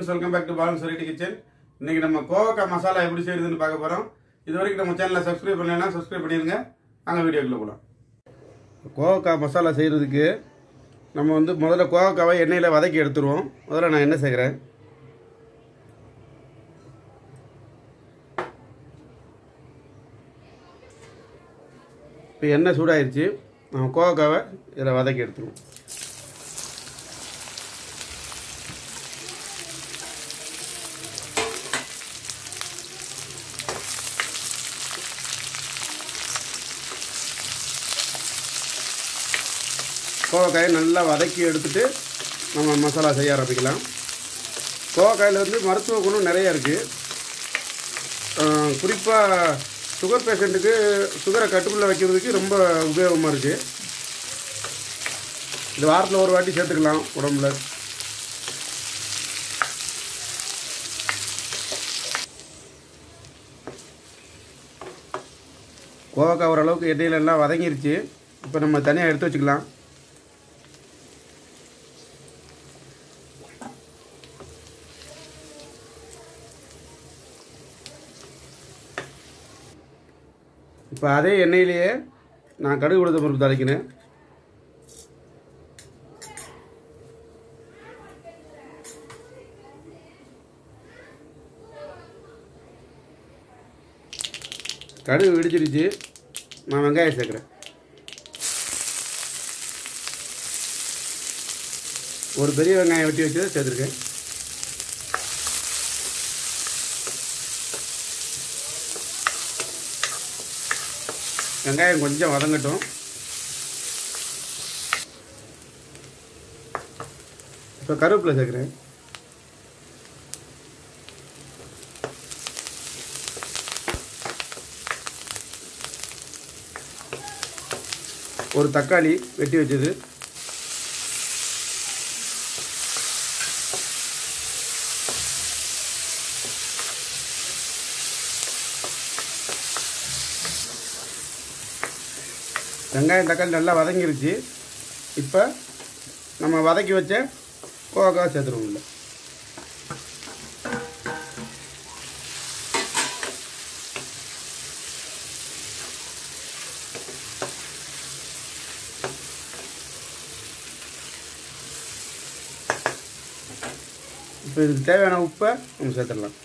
friends, welcome back to Balance Variety Kitchen. இன்னைக்கு நம்ம கோவக்காய் மசாலா எப்படி செய்யறதுன்னு பார்க்க போறோம். இதுவரைக்கும் நம்ம சேனலை சப்ஸ்கிரைப் பண்ணலைனா சப்ஸ்கிரைப் பண்ணிருங்க. வாங்க வீடியோக்குள்ள போலாம். கோவக்காய் மசாலா செய்யறதுக்கு நம்ம முதல்ல கோவக்காவை எண்ணெயில வதக்கி எடுத்துருவோம். முதல்ல நான் என்ன செய்றேன்? இப்போ எண்ணெய் சூடாயிருச்சு. நம்ம கோவக்காவை இதில் வதக்கி எடுத்துருவோம். கோவக்காயை நல்லா வதக்கி எடுத்துட்டு நம்ம மசாலா செய்ய ஆரம்பிக்கலாம். கோவக்காயில் மருத்துவ குணம் நிறைய இருக்குது. குறிப்பாக சுகர் பேஷண்ட்டுக்கு சுகரை கட்டுக்குள்ளே வைக்கிறதுக்கு ரொம்ப உபயோகமாக இருக்குது. இது வாரத்தில் ஒரு வாட்டி சேர்த்துக்கலாம் உடம்புல. கோவக்காய் ஓரளவுக்கு எண்ணெயில எல்லாம் வதங்கிருச்சு. இப்போ நம்ம தனியாக எடுத்து வச்சுக்கலாம். இப்போ அதே எண்ணெயிலேயே நான் கடுகு உளுத்தம் பருப்பு தாளிக்கிறேன். கடுகு வெடிச்சிருச்சு. நான் வெங்காயம் சேர்க்குறேன். ஒரு பெரிய வெங்காயம் வெட்டி வச்சு சேர்த்துருக்கேன். வெங்காயம் கொஞ்சம் வதங்கட்டும். இப்போ கருவேப்பிலை சேர்க்குறேன். ஒரு தக்காளி வெட்டி வச்சது, வெங்காயம் தக்காளி நல்லா வதங்கிருச்சு. இப்போ நம்ம வதக்கி வச்ச கோவக்காய் சேர்த்துருவோம். இல்லை இப்போ இதுக்கு தேவையான உப்பை நம்ம சேர்த்துடலாம்.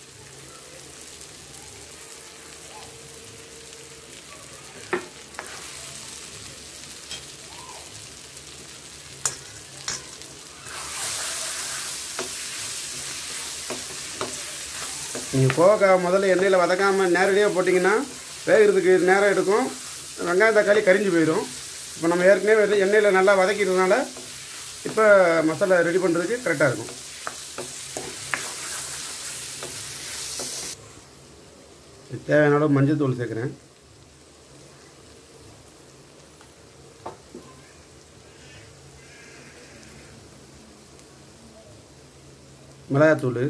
நீங்கள் கோவக்காய் முதல்ல எண்ணெயில் வதக்காமல் நேரடியாக போட்டிங்கன்னா வேகிறதுக்கு நேரம் எடுக்கும். வெங்காயம் தக்காளி கரிஞ்சு போயிடும். இப்போ நம்ம ஏற்கனவே எண்ணெயில் நல்லா வதக்கிறதுனால இப்போ மசாலா ரெடி பண்ணுறதுக்கு கரெக்டாக இருக்கும். தேவையான அளவு மஞ்சள் தூள் சேர்க்குறேன். மிளகாத்தூள்,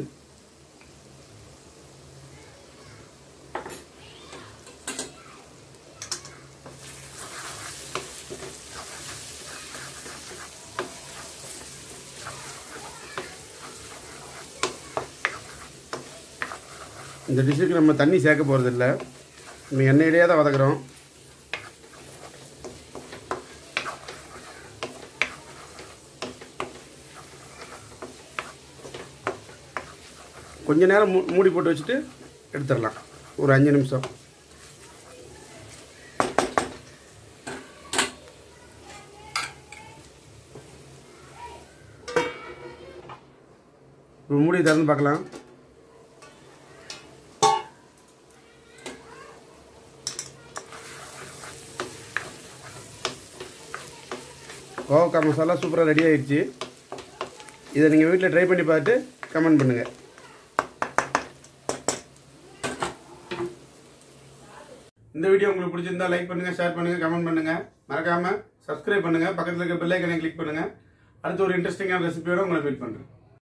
இந்த டிஷ்ஷுக்கு நம்ம தண்ணி சேர்க்க போகிறதில்ல. நம்ம எண்ணெயிலேயே தான் வதக்குறோம். கொஞ்ச நேரம் மூடி போட்டு வச்சுட்டு எடுத்துடலாம். ஒரு 5 நிமிஷம். மூடி திறந்து பார்க்கலாம். கோவக்காய் மசாலா சூப்பராக ரெடி ஆகிடுச்சு. இதை நீங்கள் வீட்டில் ட்ரை பண்ணி பார்த்துட்டு கமெண்ட் பண்ணுங்கள். இந்த வீடியோ உங்களுக்கு பிடிச்சிருந்தா லைக் பண்ணுங்கள், ஷேர் பண்ணுங்கள், கமெண்ட் பண்ணுங்கள். மறக்காமல் சப்ஸ்கிரைப் பண்ணுங்கள். பக்கத்தில் இருக்க பெல் ஐகானை கிளிக் பண்ணுங்கள். அடுத்து ஒரு இன்ட்ரெஸ்டிங்கான ரெசிபியோட உங்களை மீட் பண்ணுறேன்.